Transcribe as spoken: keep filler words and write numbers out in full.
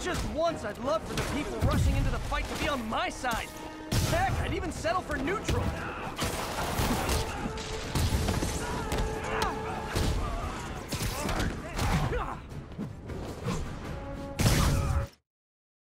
Just once, I'd love for the people rushing into the fight to be on my side. Heck, I'd even settle for neutral.